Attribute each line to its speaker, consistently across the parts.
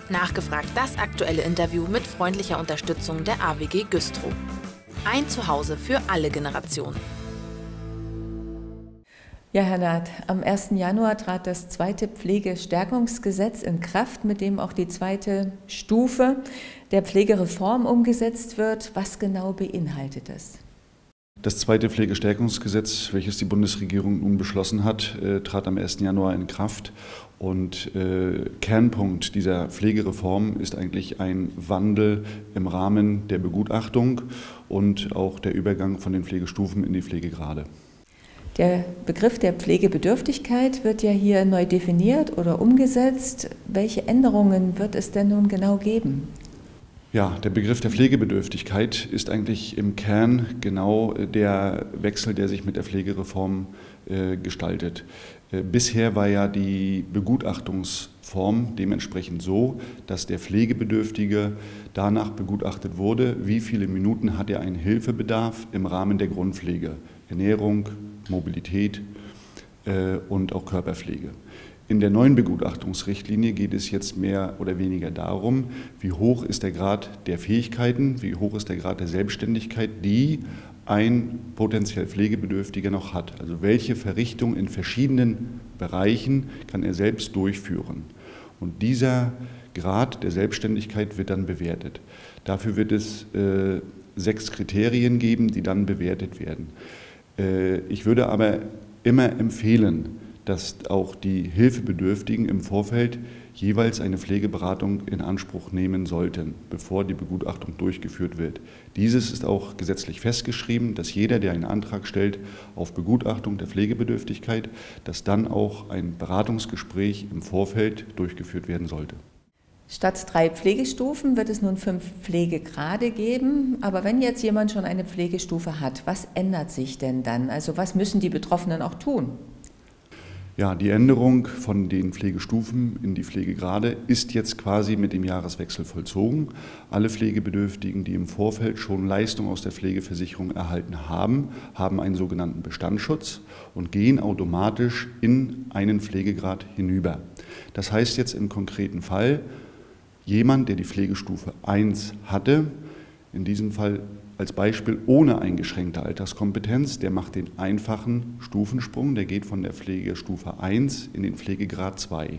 Speaker 1: Nachgefragt, das aktuelle Interview mit freundlicher Unterstützung der AWG Güstrow. Ein Zuhause für alle Generationen.
Speaker 2: Ja, Herr Naht, am 1. Januar trat das zweite Pflegestärkungsgesetz in Kraft, mit dem auch die zweite Stufe der Pflegereform umgesetzt wird. Was genau beinhaltet das?
Speaker 3: Das zweite Pflegestärkungsgesetz, welches die Bundesregierung nun beschlossen hat, trat am 1. Januar in Kraft. Und Kernpunkt dieser Pflegereform ist eigentlich ein Wandel im Rahmen der Begutachtung und auch der Übergang von den Pflegestufen in die Pflegegrade.
Speaker 2: Der Begriff der Pflegebedürftigkeit wird ja hier neu definiert oder umgesetzt. Welche Änderungen wird es denn nun genau geben?
Speaker 3: Ja, der Begriff der Pflegebedürftigkeit ist eigentlich im Kern genau der Wechsel, der sich mit der Pflegereform gestaltet. Bisher war ja die Begutachtungsform dementsprechend so, dass der Pflegebedürftige danach begutachtet wurde, wie viele Minuten hat er einen Hilfebedarf im Rahmen der Grundpflege, Ernährung, Mobilität und auch Körperpflege. In der neuen Begutachtungsrichtlinie geht es jetzt mehr oder weniger darum, wie hoch ist der Grad der Fähigkeiten, wie hoch ist der Grad der Selbstständigkeit, die ein potenziell Pflegebedürftiger noch hat. Also welche Verrichtung in verschiedenen Bereichen kann er selbst durchführen. Und dieser Grad der Selbstständigkeit wird dann bewertet. Dafür wird es 6 Kriterien geben, die dann bewertet werden. Ich würde aber immer empfehlen, dass auch die Hilfebedürftigen im Vorfeld jeweils eine Pflegeberatung in Anspruch nehmen sollten, bevor die Begutachtung durchgeführt wird. Dieses ist auch gesetzlich festgeschrieben, dass jeder, der einen Antrag stellt auf Begutachtung der Pflegebedürftigkeit, dass dann auch ein Beratungsgespräch im Vorfeld durchgeführt werden sollte.
Speaker 2: Statt 3 Pflegestufen wird es nun 5 Pflegegrade geben. Aber wenn jetzt jemand schon eine Pflegestufe hat, was ändert sich denn dann? Also was müssen die Betroffenen auch tun?
Speaker 3: Ja, die Änderung von den Pflegestufen in die Pflegegrade ist jetzt quasi mit dem Jahreswechsel vollzogen. Alle Pflegebedürftigen, die im Vorfeld schon Leistung aus der Pflegeversicherung erhalten haben, haben einen sogenannten Bestandsschutz und gehen automatisch in einen Pflegegrad hinüber. Das heißt jetzt im konkreten Fall, jemand, der die Pflegestufe 1 hatte, in diesem Fall als Beispiel ohne eingeschränkte Alterskompetenz, der macht den einfachen Stufensprung, der geht von der Pflegestufe 1 in den Pflegegrad 2.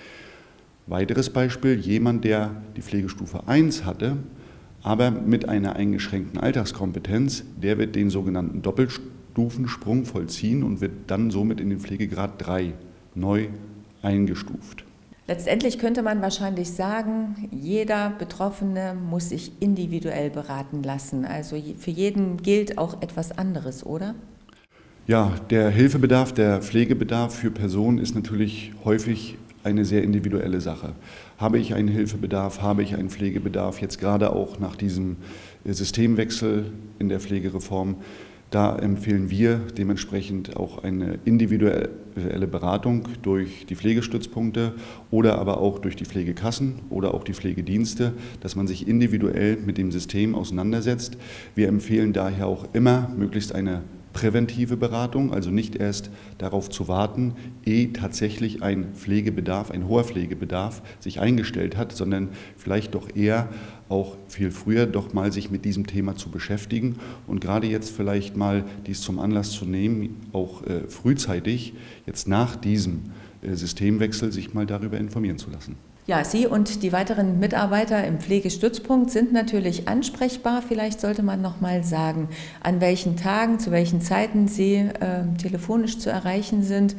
Speaker 3: Weiteres Beispiel, jemand, der die Pflegestufe 1 hatte, aber mit einer eingeschränkten Alterskompetenz, der wird den sogenannten Doppelstufensprung vollziehen und wird dann somit in den Pflegegrad 3 neu eingestuft.
Speaker 2: Letztendlich könnte man wahrscheinlich sagen, jeder Betroffene muss sich individuell beraten lassen. Also für jeden gilt auch etwas anderes, oder?
Speaker 3: Ja, der Hilfebedarf, der Pflegebedarf für Personen ist natürlich häufig eine sehr individuelle Sache. Habe ich einen Hilfebedarf, habe ich einen Pflegebedarf, jetzt gerade auch nach diesem Systemwechsel in der Pflegereform. Da empfehlen wir dementsprechend auch eine individuelle Beratung durch die Pflegestützpunkte oder aber auch durch die Pflegekassen oder auch die Pflegedienste, dass man sich individuell mit dem System auseinandersetzt. Wir empfehlen daher auch immer möglichst eine präventive Beratung, also nicht erst darauf zu warten, ehe tatsächlich ein Pflegebedarf, ein hoher Pflegebedarf sich eingestellt hat, sondern vielleicht doch eher auch viel früher doch mal sich mit diesem Thema zu beschäftigen und gerade jetzt vielleicht mal dies zum Anlass zu nehmen, auch frühzeitig jetzt nach diesem Systemwechsel sich mal darüber informieren zu lassen.
Speaker 2: Ja, Sie und die weiteren Mitarbeiter im Pflegestützpunkt sind natürlich ansprechbar. Vielleicht sollte man noch mal sagen, an welchen Tagen, zu welchen Zeiten Sie telefonisch zu erreichen sind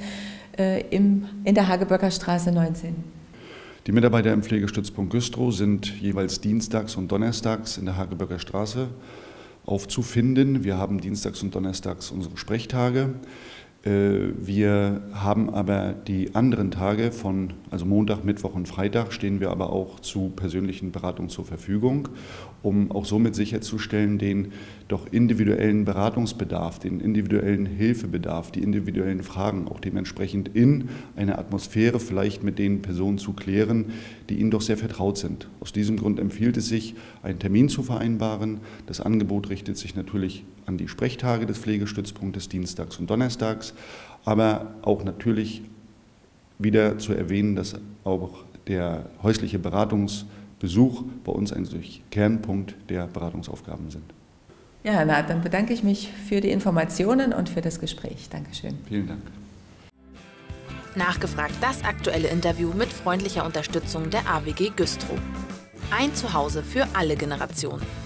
Speaker 2: in der Hageböcker Straße 19.
Speaker 3: Die Mitarbeiter im Pflegestützpunkt Güstrow sind jeweils dienstags und donnerstags in der Hageböcker Straße aufzufinden. Wir haben dienstags und donnerstags unsere Sprechtage. Wir haben aber die anderen Tage also Montag, Mittwoch und Freitag stehen wir aber auch zu persönlichen Beratungen zur Verfügung, um auch somit sicherzustellen, den doch individuellen Beratungsbedarf, den individuellen Hilfebedarf, die individuellen Fragen auch dementsprechend in einer Atmosphäre vielleicht mit den Personen zu klären, die ihnen doch sehr vertraut sind. Aus diesem Grund empfiehlt es sich, einen Termin zu vereinbaren. Das Angebot richtet sich natürlich an die Sprechtage des Pflegestützpunktes dienstags und donnerstags, aber auch natürlich wieder zu erwähnen, dass auch der häusliche Beratungsbesuch bei uns ein Kernpunkt der Beratungsaufgaben sind.
Speaker 2: Ja, Herr Naht, dann bedanke ich mich für die Informationen und für das Gespräch. Dankeschön.
Speaker 3: Vielen Dank.
Speaker 1: Nachgefragt, das aktuelle Interview mit freundlicher Unterstützung der AWG Güstrow. Ein Zuhause für alle Generationen.